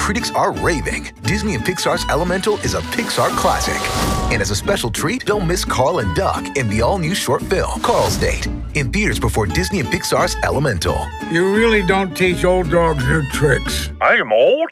critics are raving. Disney and Pixar's Elemental is a Pixar classic. And as a special treat, don't miss Carl and Duck in the all-new short film, Carl's Date, in theaters before Disney and Pixar's Elemental. You really don't teach old dogs new tricks. I am old?